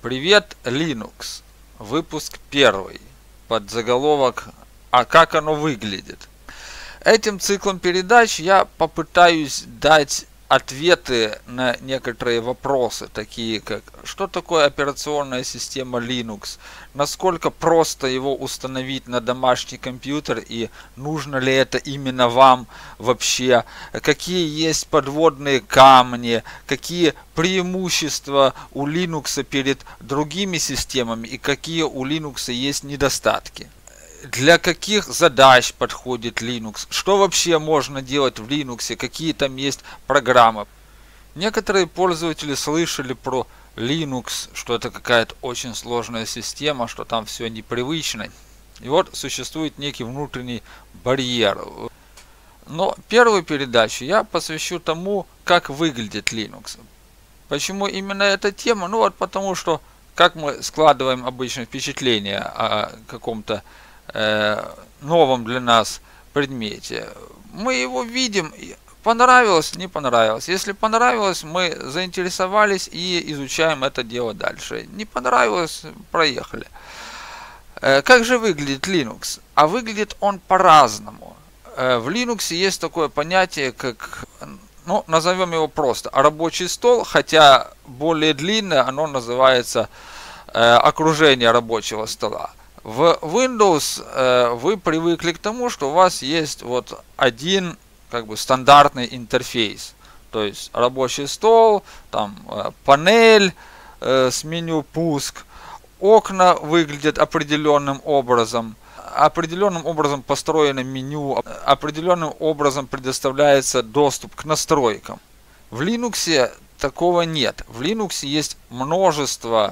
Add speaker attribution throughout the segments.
Speaker 1: Привет, Linux. Выпуск 1. Подзаголовок «А как оно выглядит?». Этим циклом передач я попытаюсь дать ответы на некоторые вопросы, такие как: что такое операционная система Linux, насколько просто его установить на домашний компьютер и нужно ли это именно вам вообще, какие есть подводные камни, какие преимущества у Linux перед другими системами и какие у Linux есть недостатки. Для каких задач подходит Linux, что вообще можно делать в Linux, какие там есть программы. Некоторые пользователи слышали про Linux, что это какая-то очень сложная система, что там все непривычно. И вот существует некий внутренний барьер. Но первую передачу я посвящу тому, как выглядит Linux. Почему именно эта тема? Ну вот потому что, как мы складываем обычно впечатление о каком-то новом для нас предмете. Мы его видим, понравилось, не понравилось. Если понравилось, мы заинтересовались и изучаем это дело дальше. Не понравилось, проехали. Как же выглядит Linux? А выглядит он по-разному. В Linux есть такое понятие, как, ну, назовем его просто рабочий стол, хотя более длинное оно называется окружение рабочего стола. В Windows вы привыкли к тому, что у вас есть вот один как бы стандартный интерфейс. То есть рабочий стол, там панель с меню пуск, окна выглядят определенным образом построено меню, определенным образом предоставляется доступ к настройкам. В Linux такого нет. В Linux есть множество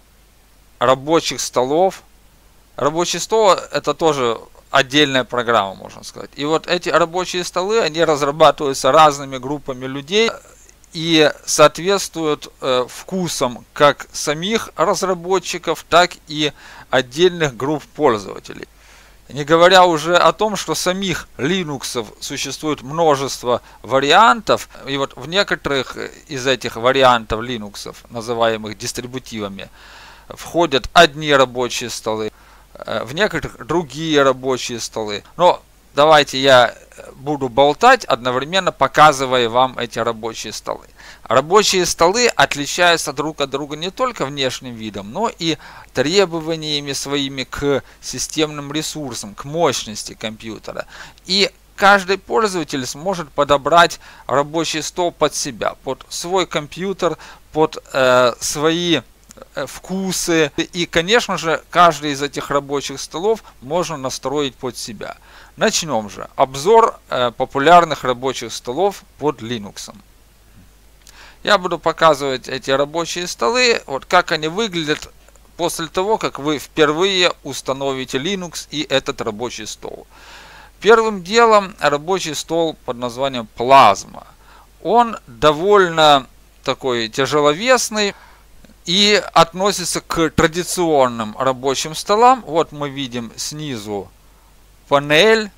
Speaker 1: рабочих столов. Рабочий стол — это тоже отдельная программа, можно сказать. И вот эти рабочие столы, они разрабатываются разными группами людей и соответствуют вкусам как самих разработчиков, так и отдельных групп пользователей. Не говоря уже о том, что самих Linux существует множество вариантов, и вот в некоторых из этих вариантов Linux, называемых дистрибутивами, входят одни рабочие столы, в некоторых другие рабочие столы. Но давайте я буду болтать, одновременно показывая вам эти рабочие столы. Рабочие столы отличаются друг от друга не только внешним видом, но и требованиями своими к системным ресурсам, к мощности компьютера. И каждый пользователь сможет подобрать рабочий стол под себя, под свой компьютер, под свои вкусы. И, конечно же, каждый из этих рабочих столов можно настроить под себя. Начнем же. Обзор популярных рабочих столов под Linux. Я буду показывать эти рабочие столы, вот как они выглядят после того, как вы впервые установите Linux и этот рабочий стол. Первым делом рабочий стол под названием Plasma. Он довольно такой тяжеловесный и относится к традиционным рабочим столам. Вот мы видим снизу панель.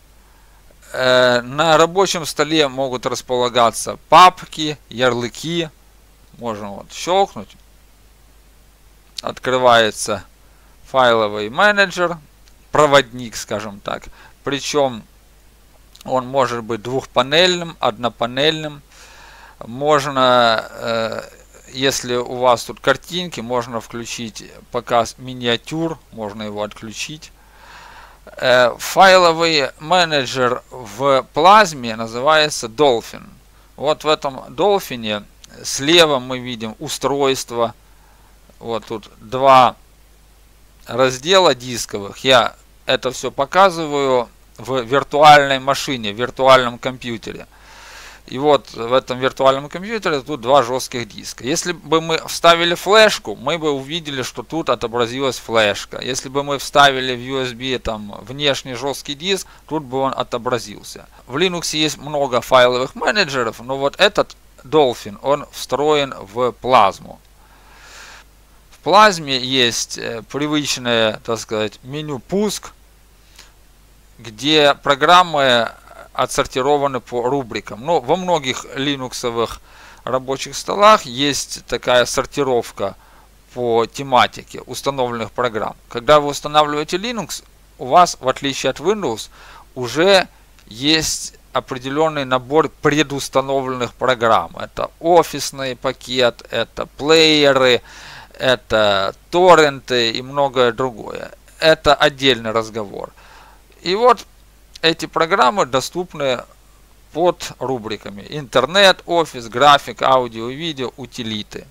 Speaker 1: На рабочем столе могут располагаться папки, ярлыки. Можно вот щелкнуть. Открывается файловый менеджер, проводник, скажем так. Причем он может быть двухпанельным, однопанельным. Можно, если у вас тут картинки, можно включить показ миниатюр, можно его отключить. Файловый менеджер в Plasma называется Dolphin. Вот в этом Dolphin слева мы видим устройство. Вот тут два раздела дисковых. Я это все показываю в виртуальной машине, в виртуальном компьютере. И вот в этом виртуальном компьютере тут два жестких диска. Если бы мы вставили флешку, мы бы увидели, что тут отобразилась флешка. Если бы мы вставили в USB там внешний жесткий диск, тут бы он отобразился. В Linux есть много файловых менеджеров, но вот этот Dolphin, он встроен в Plasma. В Plasma есть привычное, так сказать, меню пуск, где программы отсортированы по рубрикам. Но во многих линуксовых рабочих столах есть такая сортировка по тематике установленных программ. Когда вы устанавливаете Linux, у вас, в отличие от Windows, уже есть определенный набор предустановленных программ. Это офисный пакет, это плееры, это торренты и многое другое. Это отдельный разговор. И вот эти программы доступны под рубриками интернет, офис, график, аудио и видео, утилиты.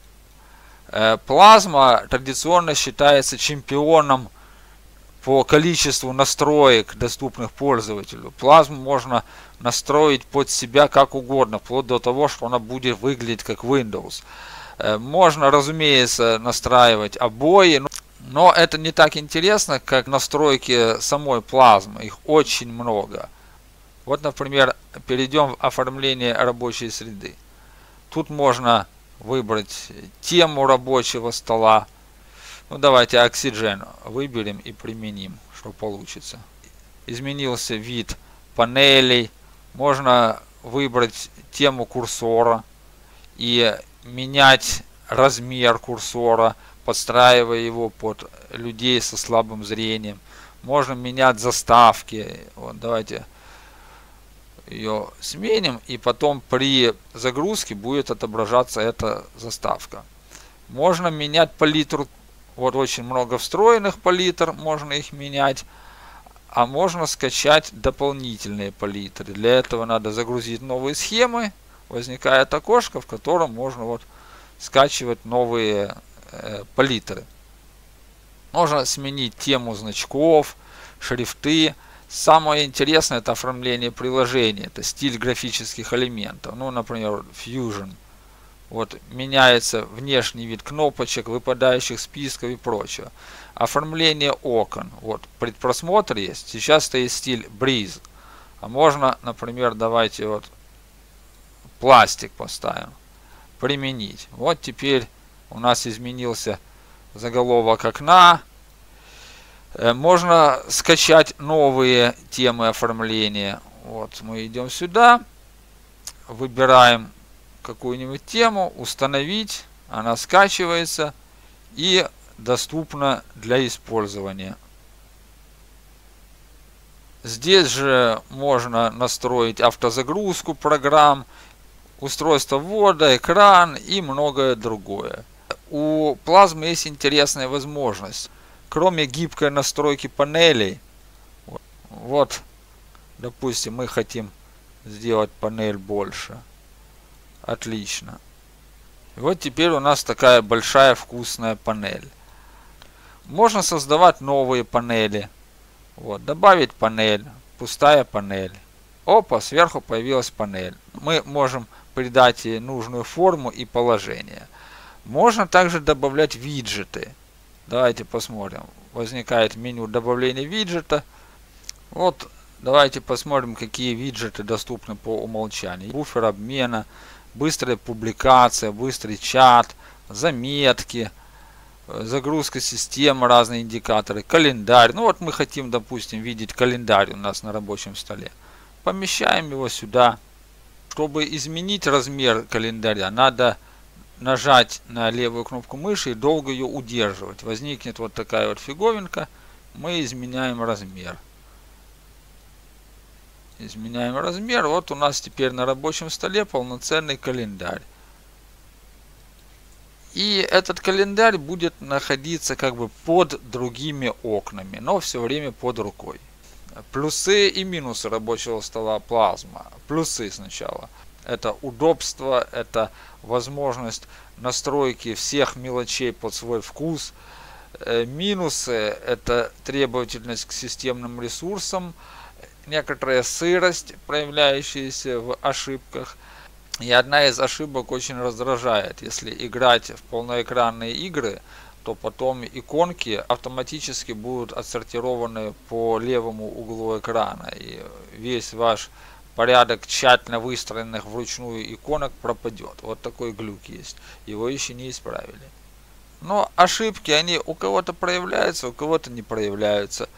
Speaker 1: Plasma традиционно считается чемпионом по количеству настроек, доступных пользователю. Plasma можно настроить под себя как угодно, вплоть до того, что она будет выглядеть как Windows. Можно, разумеется, настраивать обои, но это не так интересно, как настройки самой Plasma. Их очень много. Вот, например, перейдем в оформление рабочей среды. Тут можно выбрать тему рабочего стола. Ну, давайте Oxygen выберем и применим, что получится. Изменился вид панелей. Можно выбрать тему курсора и менять размер курсора, подстраивая его под людей со слабым зрением. Можно менять заставки. Вот, давайте ее сменим, и потом при загрузке будет отображаться эта заставка. Можно менять палитру. Вот очень много встроенных палитр, можно их менять. А можно скачать дополнительные палитры. Для этого надо загрузить новые схемы. Возникает окошко, в котором можно вот скачивать новые палитры. Можно сменить тему значков, шрифты. Самое интересное — это оформление приложения, это стиль графических элементов. Ну, например, Fusion. Вот меняется внешний вид кнопочек, выпадающих списков и прочего. Оформление окон. Вот предпросмотр есть. Сейчас стоит стиль Breeze. А можно, например, давайте вот пластик поставим. Применить. Вот теперь у нас изменился заголовок окна. Можно скачать новые темы оформления. Вот мы идем сюда, выбираем какую-нибудь тему, установить, она скачивается и доступна для использования. Здесь же можно настроить автозагрузку программ, устройство ввода, экран и многое другое. У Plasma есть интересная возможность. Кроме гибкой настройки панелей, вот, допустим, мы хотим сделать панель больше. Отлично. И вот теперь у нас такая большая вкусная панель. Можно создавать новые панели. Вот, добавить панель, пустая панель. Опа, сверху появилась панель. Мы можем придать ей нужную форму и положение. Можно также добавлять виджеты. Давайте посмотрим. Возникает меню добавления виджета. Вот, давайте посмотрим, какие виджеты доступны по умолчанию. Буфер обмена, быстрая публикация, быстрый чат, заметки, загрузка системы, разные индикаторы, календарь. Ну вот мы хотим, допустим, видеть календарь у нас на рабочем столе. Помещаем его сюда. Чтобы изменить размер календаря, надо нажать на левую кнопку мыши и долго ее удерживать. Возникнет вот такая вот фиговинка. Мы изменяем размер. Изменяем размер. Вот у нас теперь на рабочем столе полноценный календарь. И этот календарь будет находиться как бы под другими окнами, но все время под рукой. Плюсы и минусы рабочего стола Plasma. Плюсы сначала. Это удобство, это возможность настройки всех мелочей под свой вкус. Минусы — это требовательность к системным ресурсам, некоторая сырость, проявляющаяся в ошибках. И одна из ошибок очень раздражает. Если играть в полноэкранные игры, то потом иконки автоматически будут отсортированы по левому углу экрана. И весь ваш порядок тщательно выстроенных вручную иконок пропадет. Вот такой глюк есть. Его еще не исправили. Но ошибки, они у кого-то проявляются, у кого-то не проявляются.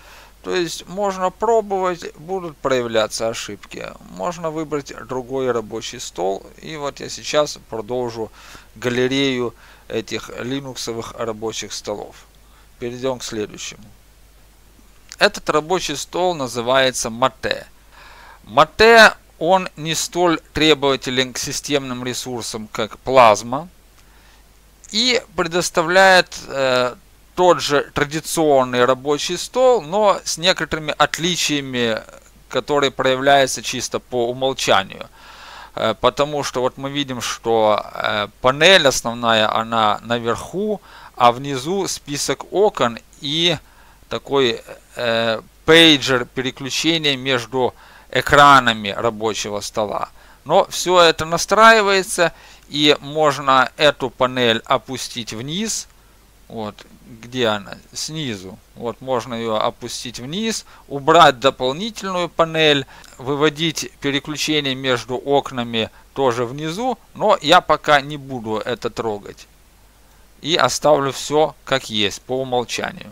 Speaker 1: То есть можно пробовать, будут проявляться ошибки. Можно выбрать другой рабочий стол. И вот я сейчас продолжу галерею этих линуксовых рабочих столов. Перейдем к следующему. Этот рабочий стол называется Mate. Mate, он не столь требователен к системным ресурсам, как Plasma, и предоставляет тот же традиционный рабочий стол, но с некоторыми отличиями, которые проявляются чисто по умолчанию. Потому что вот мы видим, что панель основная, она наверху, а внизу список окон и такой пейджер переключения между экранами рабочего стола. Но все это настраивается, и можно эту панель опустить вниз. Вот, где она? Снизу. Вот, можно ее опустить вниз, убрать дополнительную панель, выводить переключение между окнами тоже внизу, но я пока не буду это трогать. И оставлю все как есть, по умолчанию.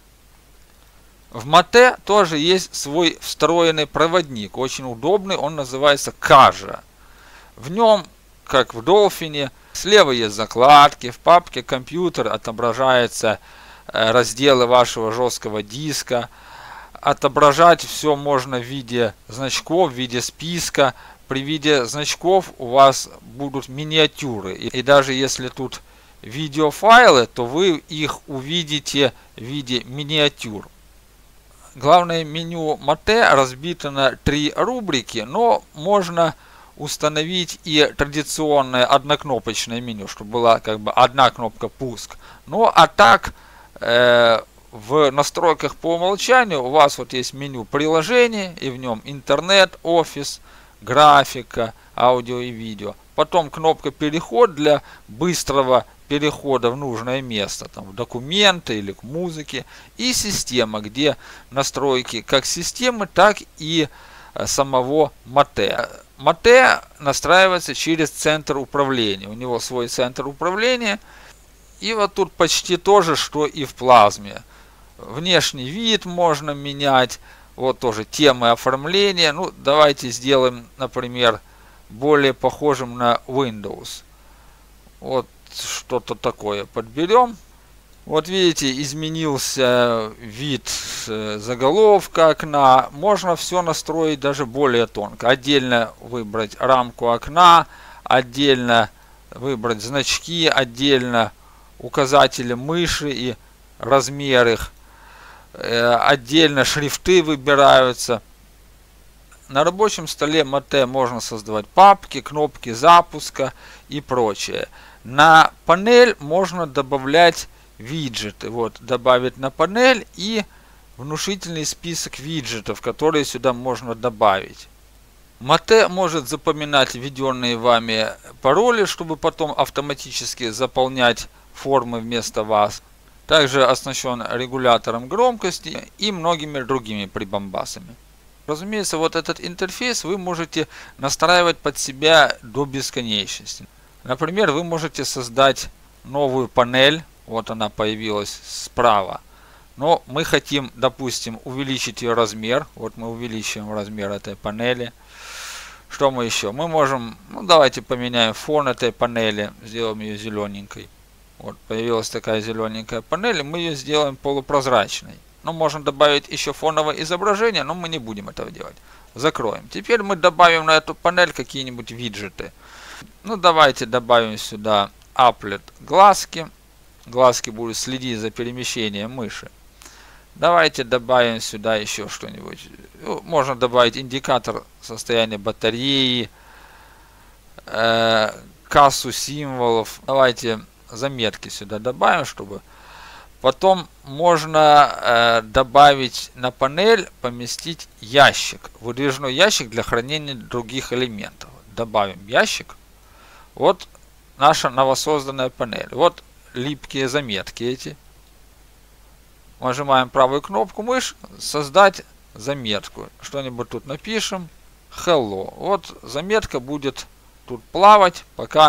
Speaker 1: В Mate тоже есть свой встроенный проводник, очень удобный, он называется Kaja. В нем, как в Dolphin, слева есть закладки, в папке компьютер отображаются разделы вашего жесткого диска. Отображать все можно в виде значков, в виде списка. При виде значков у вас будут миниатюры. И даже если тут видеофайлы, то вы их увидите в виде миниатюр. Главное меню Mate разбито на 3 рубрики, но можно установить и традиционное однокнопочное меню, чтобы была как бы одна кнопка пуск. Ну а так в настройках по умолчанию у вас вот есть меню приложений, и в нем интернет, офис, графика, аудио и видео. Потом кнопка переход для быстрого перехода в нужное место, там, в документы или к музыке. И система, где настройки как системы, так и самого Mate. Mate настраивается через центр управления. У него свой центр управления. И вот тут почти то же, что и в Plasma. Внешний вид можно менять. Вот тоже темы оформления. Ну, давайте сделаем, например, более похожим на Windows. Вот что-то такое подберем. Вот видите, изменился вид заголовка окна. Можно все настроить даже более тонко. Отдельно выбрать рамку окна, отдельно выбрать значки, отдельно указатели мыши и размер их. Отдельно шрифты выбираются. На рабочем столе Mate можно создавать папки, кнопки запуска и прочее. На панель можно добавлять виджеты. Вот, добавить на панель и внушительный список виджетов, которые сюда можно добавить. Mate может запоминать введенные вами пароли, чтобы потом автоматически заполнять формы вместо вас. Также оснащен регулятором громкости и многими другими прибамбасами. Разумеется, вот этот интерфейс вы можете настраивать под себя до бесконечности. Например, вы можете создать новую панель. Вот она появилась справа. Но мы хотим, допустим, увеличить ее размер. Вот мы увеличиваем размер этой панели. Что мы еще? Мы можем, ну давайте поменяем фон этой панели. Сделаем ее зелененькой. Вот появилась такая зелененькая панель. И мы ее сделаем полупрозрачной. Ну, можно добавить еще фоновое изображение, но мы не будем этого делать. Закроем. Теперь мы добавим на эту панель какие-нибудь виджеты. Ну, давайте добавим сюда Applet глазки. Глазки будут следить за перемещением мыши. Давайте добавим сюда еще что-нибудь. Ну, можно добавить индикатор состояния батареи, кассу символов. Давайте заметки сюда добавим, чтобы... Потом можно добавить на панель, поместить ящик. Выдвижной ящик для хранения других элементов. Добавим ящик. Вот наша новосозданная панель. Вот липкие заметки эти. Нажимаем правую кнопку мыши. Создать заметку. Что-нибудь тут напишем. Hello. Вот заметка будет тут плавать, пока она нам нужна. Если она нам не будет нужна, мы ее удаляем.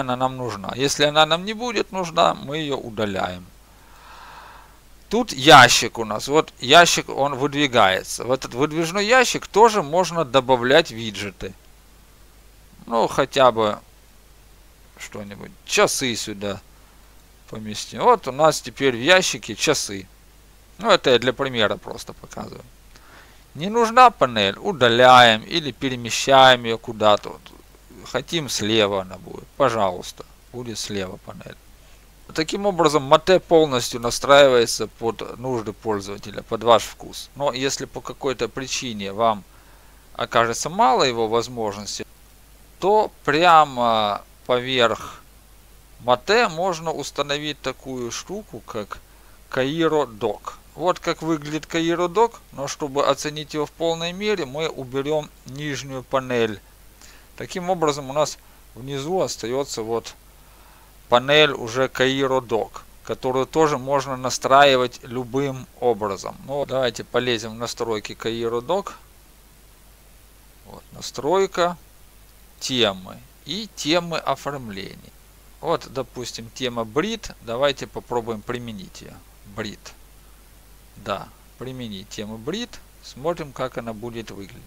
Speaker 1: Тут ящик у нас. Вот ящик, он выдвигается. В этот выдвижной ящик тоже можно добавлять виджеты. Ну, хотя бы что-нибудь. Часы сюда поместим. Вот у нас теперь в ящике часы. Ну, это я для примера просто показываю. Не нужна панель, удаляем или перемещаем ее куда-то. Вот. Хотим слева она будет. Пожалуйста, будет слева панель. Таким образом, Mate полностью настраивается под нужды пользователя, под ваш вкус. Но если по какой-то причине вам окажется мало его возможностей, то прямо поверх Mate можно установить такую штуку, как Cairo Dock. Вот как выглядит Cairo Dock, но чтобы оценить его в полной мере, мы уберем нижнюю панель. Таким образом, у нас внизу остается вот панель уже Cairo Dock, которую тоже можно настраивать любым образом. Ну, давайте полезем в настройки Cairo Dock. Вот, настройка, темы и темы оформления. Вот, допустим, тема Брит. Давайте попробуем применить ее. Брит. Да, применить тему Брит. Смотрим, как она будет выглядеть.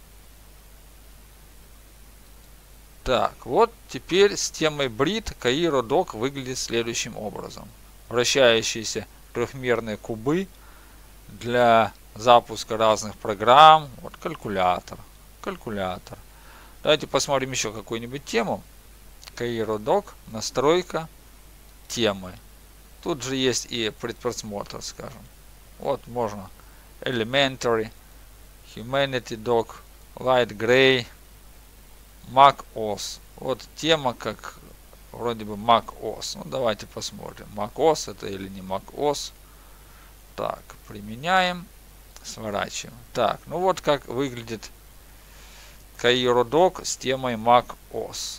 Speaker 1: Так, вот теперь с темой Брит Cairo Dock выглядит следующим образом. Вращающиеся трехмерные кубы для запуска разных программ. Вот калькулятор. Калькулятор. Давайте посмотрим еще какую-нибудь тему. Cairo Dock, настройка, темы. Тут же есть и предпросмотр, скажем. Вот можно Elementary, Humanity Dock, Light Gray, Mac OS. Вот тема как вроде бы Mac OS. Ну давайте посмотрим. Mac OS это или не Mac OS. Так, применяем, сворачиваем. Так, ну вот как выглядит Cairo Dock с темой Mac OS.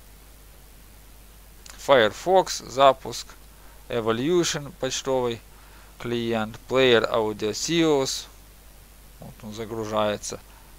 Speaker 1: Firefox, запуск, Evolution, почтовый клиент, Player Audio SEOs. Вот он загружается.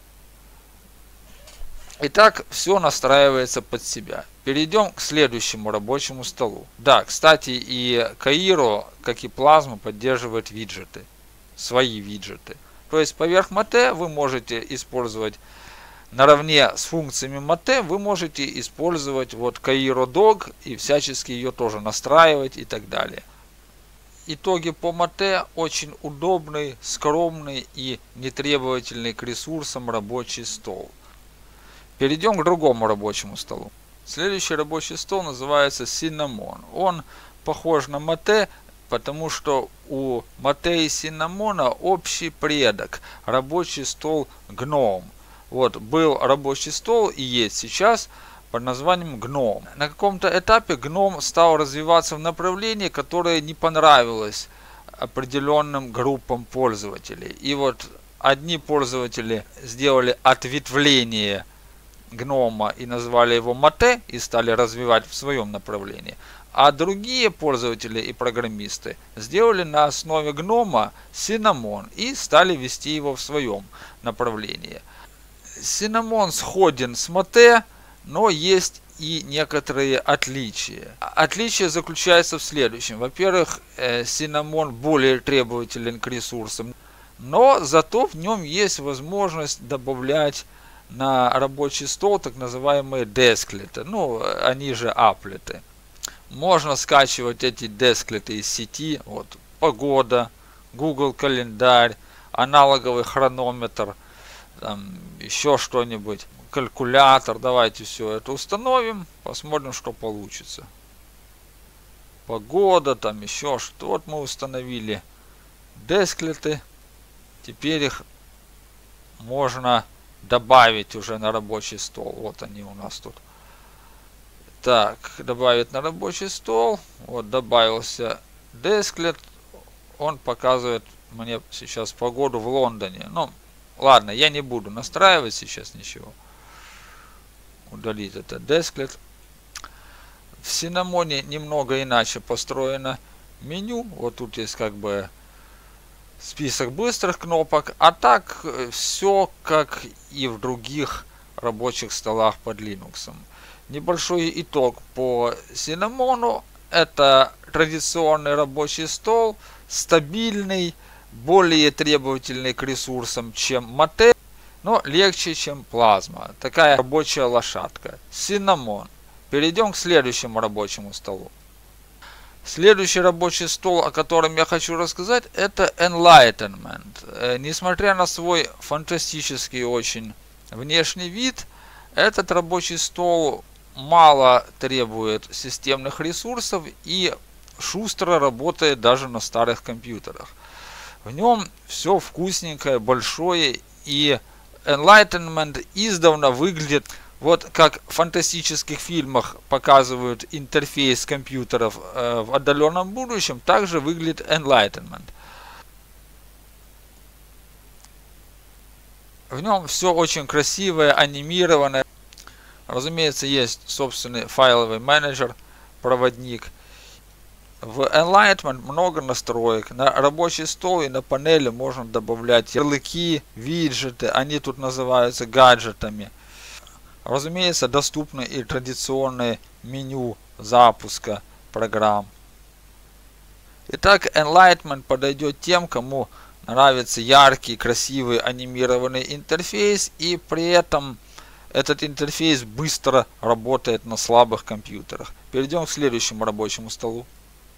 Speaker 1: Итак, все настраивается под себя. Перейдем к следующему рабочему столу. Да, кстати, и Cairo, как и Plasma, поддерживает виджеты. Свои виджеты. То есть поверх Mate вы можете использовать наравне с функциями Mate, вы можете использовать вот Cairo Dock и всячески ее тоже настраивать и так далее. Итоги по Mate: очень удобный, скромный и нетребовательный к ресурсам рабочий стол. Перейдем к другому рабочему столу. Следующий рабочий стол называется Cinnamon. Он похож на Mate, потому что у Mate и Cinnamon общий предок. Рабочий стол GNOME. Вот был рабочий стол и есть сейчас под названием GNOME. На каком-то этапе GNOME стал развиваться в направлении, которое не понравилось определенным группам пользователей. И вот одни пользователи сделали ответвление GNOME и назвали его Mate и стали развивать в своем направлении. А другие пользователи и программисты сделали на основе GNOME Cinnamon и стали вести его в своем направлении. Cinnamon сходен с Mate, но есть и некоторые отличия. Отличие заключается в следующем. Во-первых, Cinnamon более требователен к ресурсам, но зато в нем есть возможность добавлять на рабочий стол так называемые десклеты, ну, они же аплеты. Можно скачивать эти десклеты из сети, вот, погода, Google календарь, аналоговый хронометр, там, еще что-нибудь, калькулятор. Давайте все это установим, посмотрим, что получится. Погода, там еще что. Вот мы установили десклеты, теперь их можно добавить уже на рабочий стол. Вот они у нас тут. Так, добавить на рабочий стол. Вот добавился десклет. Он показывает мне сейчас погоду в Лондоне. Ну, ладно, я не буду настраивать сейчас ничего. Удалить этот десклет. В Cinnamon немного иначе построено меню. Вот тут есть как бы список быстрых кнопок, а так все как и в других рабочих столах под Linux. Небольшой итог по Cinnamon. Это традиционный рабочий стол, стабильный, более требовательный к ресурсам, чем Mate, но легче, чем Plasma. Такая рабочая лошадка. Cinnamon. Перейдем к следующему рабочему столу. Следующий рабочий стол, о котором я хочу рассказать, это Enlightenment. Несмотря на свой фантастический очень внешний вид, этот рабочий стол мало требует системных ресурсов и шустро работает даже на старых компьютерах. В нем все вкусненькое, большое, и Enlightenment издавна выглядит вот как в фантастических фильмах показывают интерфейс компьютеров в отдаленном будущем, также выглядит Enlightenment. В нем все очень красивое, анимированное. Разумеется, есть собственный файловый менеджер, проводник. В Enlightenment много настроек. На рабочий стол и на панели можно добавлять ярлыки, виджеты. Они тут называются гаджетами. Разумеется, доступны и традиционные меню запуска программ. Итак, Enlightenment подойдет тем, кому нравится яркий, красивый, анимированный интерфейс, и при этом этот интерфейс быстро работает на слабых компьютерах. Перейдем к следующему рабочему столу.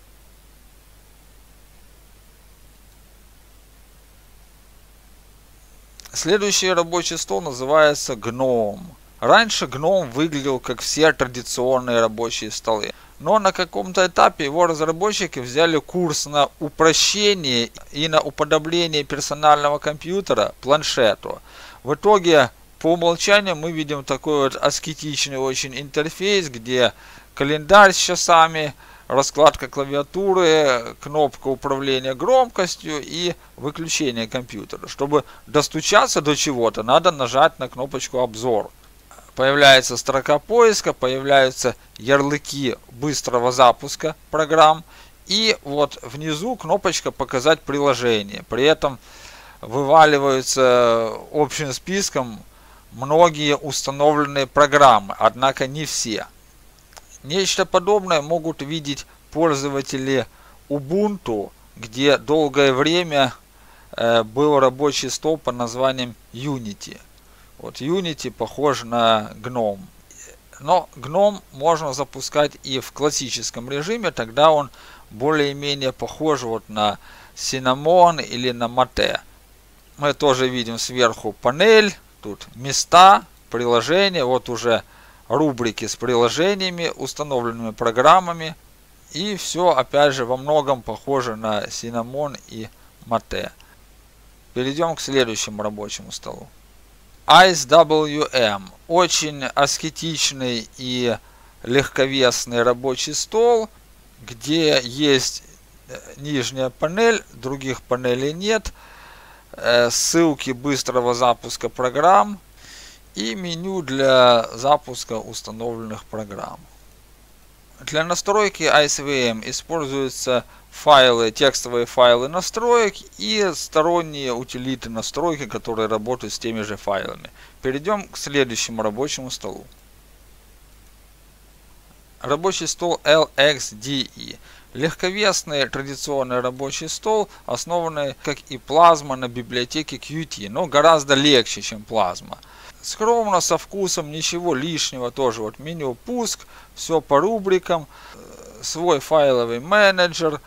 Speaker 1: Следующий рабочий стол называется GNOME. Раньше GNOME выглядел как все традиционные рабочие столы, но на каком-то этапе его разработчики взяли курс на упрощение и на уподобление персонального компьютера планшету. В итоге по умолчанию мы видим такой вот аскетичный очень интерфейс, где календарь с часами, раскладка клавиатуры, кнопка управления громкостью и выключение компьютера. Чтобы достучаться до чего-то, надо нажать на кнопочку «Обзор». Появляется строка поиска, появляются ярлыки быстрого запуска программ, и вот внизу кнопочка «Показать приложение». При этом вываливаются общим списком многие установленные программы, однако не все. Нечто подобное могут видеть пользователи Ubuntu, где долгое время был рабочий стол под названием Unity. Вот Unity похож на GNOME. Но GNOME можно запускать и в классическом режиме, тогда он более-менее похож вот на Cinnamon или на Mate. Мы тоже видим сверху панель, тут места, приложения, вот уже рубрики с приложениями, установленными программами. И все опять же во многом похоже на Cinnamon и Mate. Перейдем к следующему рабочему столу. IceWM. Очень аскетичный и легковесный рабочий стол, где есть нижняя панель, других панелей нет, ссылки быстрого запуска программ и меню для запуска установленных программ. Для настройки IceWM используются файлы, текстовые файлы настроек и сторонние утилиты настройки, которые работают с теми же файлами. Перейдем к следующему рабочему столу. Рабочий стол LXDE. Легковесный традиционный рабочий стол, основанный, как и Plasma, на библиотеке Qt, но гораздо легче, чем Plasma. Скромно, со вкусом, ничего лишнего, тоже вот меню пуск, все по рубрикам, свой файловый менеджер,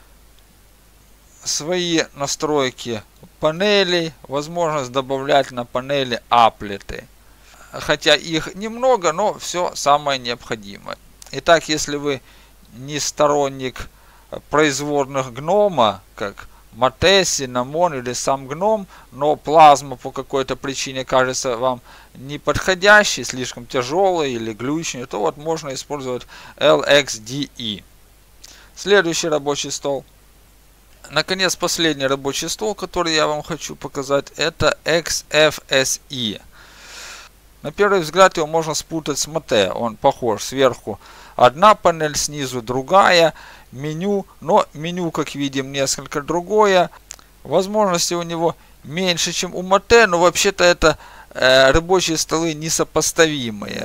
Speaker 1: свои настройки панелей, возможность добавлять на панели аплеты. Хотя их немного, но все самое необходимое. Итак, если вы не сторонник производных гнома, как Mate, Cinnamon или сам GNOME, но Plasma по какой-то причине кажется вам неподходящий, слишком тяжелый или глючный, то вот можно использовать LXDE. Следующий рабочий стол. Наконец, последний рабочий стол, который я вам хочу показать, это XFSE. На первый взгляд его можно спутать с Mate, он похож, сверху одна панель, снизу другая, меню, но меню, как видим, несколько другое. Возможности у него меньше, чем у Mate, но вообще-то это рабочие столы несопоставимые.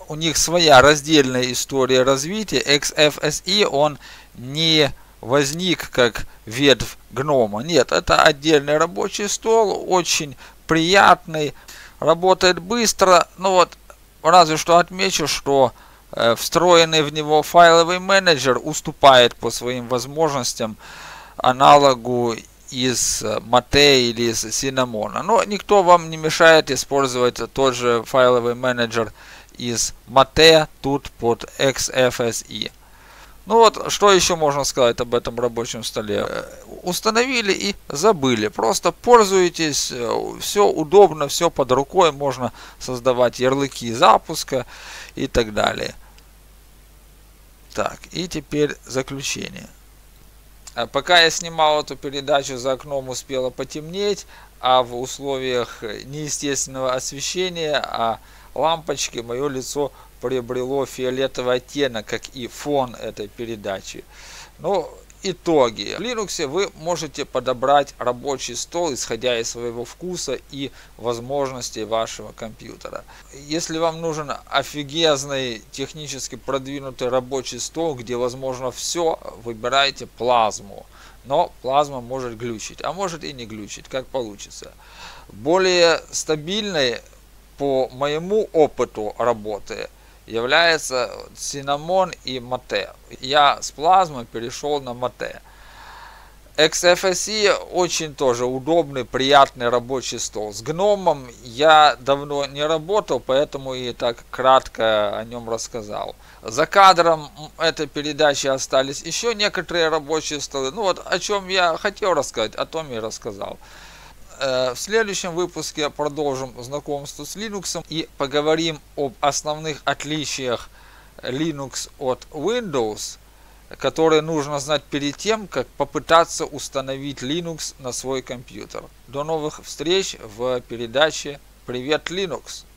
Speaker 1: у них своя раздельная история развития. XFSE, он не возник как ветвь гнома. Нет, это отдельный рабочий стол, очень приятный, работает быстро. Ну вот, разве что отмечу, что встроенный в него файловый менеджер уступает по своим возможностям аналогу из Mate или из Cinnamon. Но никто вам не мешает использовать тот же файловый менеджер из Mate тут под XFSE. Ну вот, что еще можно сказать об этом рабочем столе? Установили и забыли. Просто пользуйтесь, все удобно, все под рукой, можно создавать ярлыки запуска и так далее. Так, и теперь заключение. Пока я снимал эту передачу, за окном успело потемнеть, а в условиях неестественного освещения лампочки мое лицо приобрело фиолетовый оттенок, как и фон этой передачи. Но итоги. В Linux вы можете подобрать рабочий стол, исходя из своего вкуса и возможностей вашего компьютера. Если вам нужен офигезный, технически продвинутый рабочий стол, где возможно все, выбирайте плазму. Но плазма может глючить, а может и не глючить, как получится. Более стабильной, по моему опыту работы, является Cinnamon и Mate. Я с плазмы перешел на Mate. XFSE очень тоже удобный, приятный рабочий стол. С гномом я давно не работал, поэтому и так кратко о нем рассказал. За кадром этой передачи остались еще некоторые рабочие столы. Ну вот о чем я хотел рассказать, о том и рассказал. В следующем выпуске продолжим знакомство с Linux и поговорим об основных отличиях Linux от Windows, которые нужно знать перед тем, как попытаться установить Linux на свой компьютер. До новых встреч в передаче «Привет, Linux!».